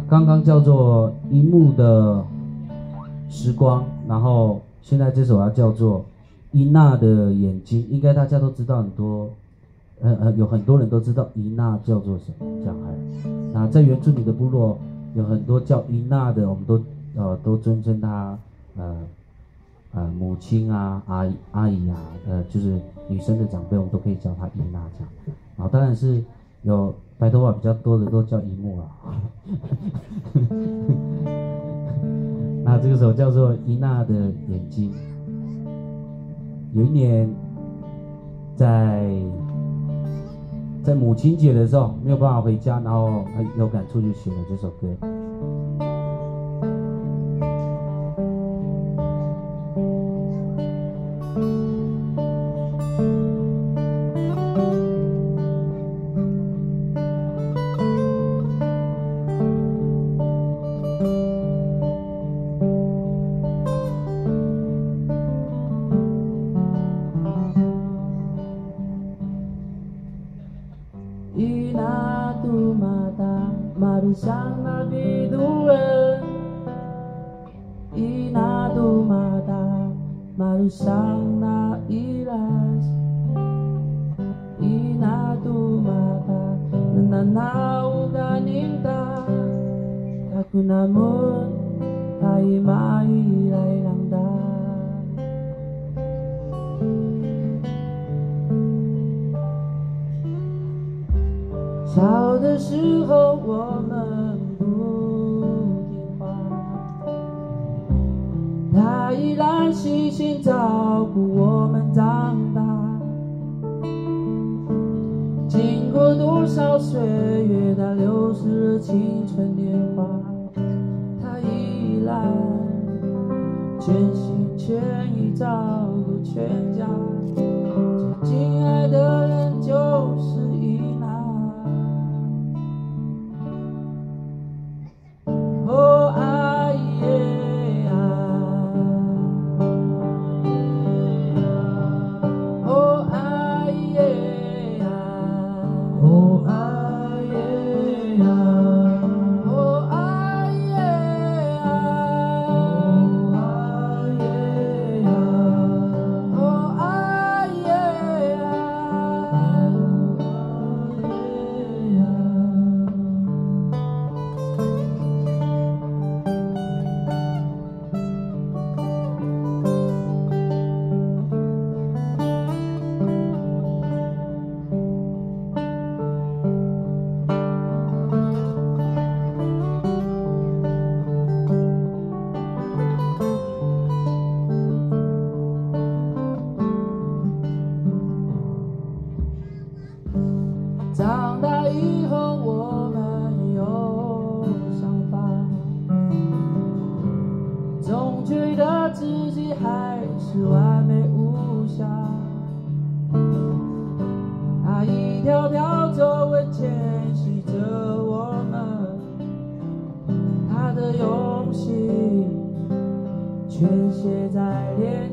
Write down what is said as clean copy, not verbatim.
刚刚叫做一幕的时光，然后现在这首要叫做伊娜的眼睛，应该大家都知道很多，有很多人都知道伊娜叫做什么小孩。那在原住民的部落有很多叫伊娜的，我们都尊称她母亲啊、阿姨啊，就是女生的长辈，我们都可以叫她伊娜这样。然后当然是有白头发比较多的都叫姨母啦。那这个首叫做伊娜的眼睛。有一年在母亲节的时候没有办法回家，然后有感触就写了这首歌。 Ina tu mata marisang nabiduan. Ina tu mata marisang nairas. Ina tu mata nananaw ganinta. Kaku namun kay mailay lang da.小的时候我们不听话，他依然细心照顾我们长大。经过多少岁月，他流逝了青春年华，他依然全心全意照顾全家。最敬爱的人就是伊娜。Oh ay oh ay oh ay oh长大以后我们有想法，总觉得自己还是完美无瑕。他一条条皱纹牵系着我们，他的用心全写在脸